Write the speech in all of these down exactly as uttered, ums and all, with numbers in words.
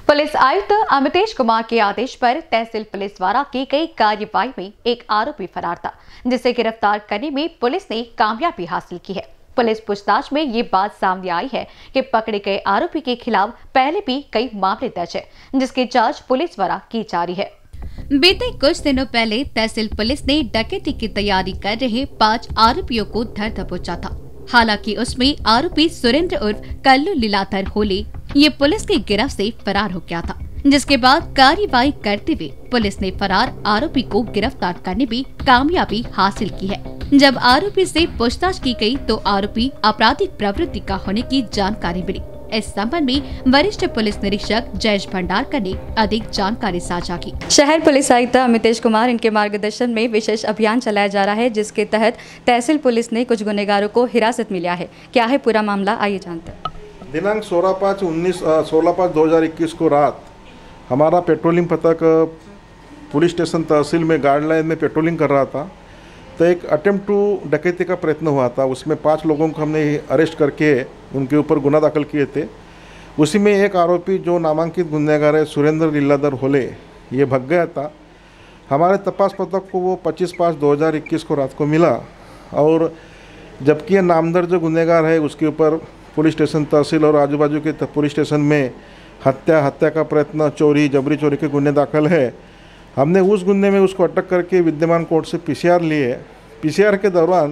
Police आयुक्त अमितेश कुमार के आदेश पर तहसील पुलिस द्वारा की गई कार्रवाई में एक आरोपी फरार था, जिसे गिरफ्तार करने में पुलिस ने कामयाबी हासिल की है। पुलिस पूछताछ में ये बात सामने आई है कि पकड़े गए आरोपी के खिलाफ पहले भी कई मामले दर्ज है, जिसकी जांच पुलिस द्वारा की जा रही है। बीते कुछ दिनों पहले तहसील पुलिस ने डकैती की तैयारी कर रहे पाँच आरोपियों को धर दबोचा था। हालांकि उसमें आरोपी सुरेंद्र उर्फ कल्लू लीलाधर होले ये पुलिस की गिरफ्त से फरार हो गया था, जिसके बाद कार्रवाई करते हुए पुलिस ने फरार आरोपी को गिरफ्तार करने में कामयाबी हासिल की है। जब आरोपी से पूछताछ की गई तो आरोपी आपराधिक प्रवृत्ति का होने की जानकारी मिली। इस संबंध में वरिष्ठ पुलिस निरीक्षक जयेश भंडारकर ने अधिक जानकारी साझा की। शहर पुलिस आयुक्त अमितेश कुमार इनके मार्गदर्शन में विशेष अभियान चलाया जा रहा है, जिसके तहत तहसील पुलिस ने कुछ गुनहगारों को हिरासत में लिया है। क्या है पूरा मामला, आइए जानते हैं। दिनांक सोलह पाँच उन्नीस सोलह पाँच दो हज़ार इक्कीस को रात हमारा पेट्रोलिंग पथक पुलिस स्टेशन तहसील में गाइडलाइन में पेट्रोलिंग कर रहा था, तो एक अटेम्प्ट टू डकैती का प्रयत्न हुआ था। उसमें पांच लोगों को हमने अरेस्ट करके उनके ऊपर गुना दाखिल किए थे। उसी में एक आरोपी जो नामांकित गुनहगार है सुरेंद्र लीलाधर होले, ये भाग गया था। हमारे तपास पथक को वो पच्चीस पाँच दो हज़ार इक्कीस को रात को मिला, और जबकि ये नामदर्ज गुनहगार है, उसके ऊपर पुलिस स्टेशन तहसील और आजू बाजू के पुलिस स्टेशन में हत्या हत्या का प्रयत्न, चोरी, जबरी चोरी के गुन्हे दाखिल है। हमने उस गुन्हे में उसको अटक करके विद्यमान कोर्ट से पीसीआर लिए। पीसीआर के दौरान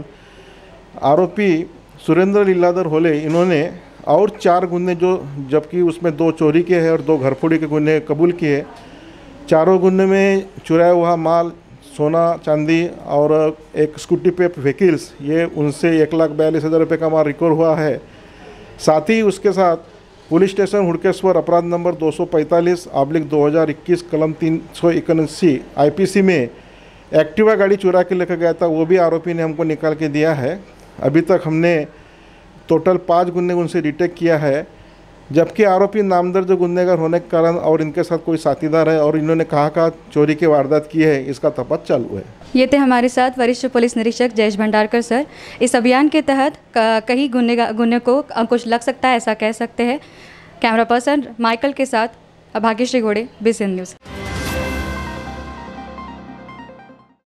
आरोपी सुरेंद्र लीलाधर होले इन्होंने और चार गुन्हे, जो जबकि उसमें दो चोरी के हैं और दो घरफोड़ी के गुन्हे कबूल किए। चारों गुन्हे में चुराया हुआ माल, सोना चांदी और एक स्कूटी पे व्हीकल्स, ये उनसे एक लाख बयालीस हज़ार रुपये का माल रिकवर हुआ है। साथ ही उसके साथ पुलिस स्टेशन हुड़केश्वर अपराध नंबर दो सौ पैंतालीस आब्लिक दो हज़ार इक्कीस कलम तीन सौ इक्यासी आईपीसी में एक्टिवा गाड़ी चुरा के लेकर गया था, वो भी आरोपी ने हमको निकाल के दिया है। अभी तक हमने टोटल पाँच गुन्हे उनसे डिटेक्ट किया है, जबकि आरोपी नामदर्ज गुनहगार होने के कारण और इनके साथ कोई साथीदार है और इन्होंने कहाँ कहाँ चोरी की वारदात की है, इसका तपास चालू है। ये थे हमारे साथ वरिष्ठ पुलिस निरीक्षक जयेश भंडारकर सर। इस अभियान के तहत कई गुन्हे गुन्हे को अंकुश लग सकता है, ऐसा कह सकते हैं। कैमरा पर्सन माइकल के साथ भाग्यश्री घोड़े, बीसीएन न्यूज़।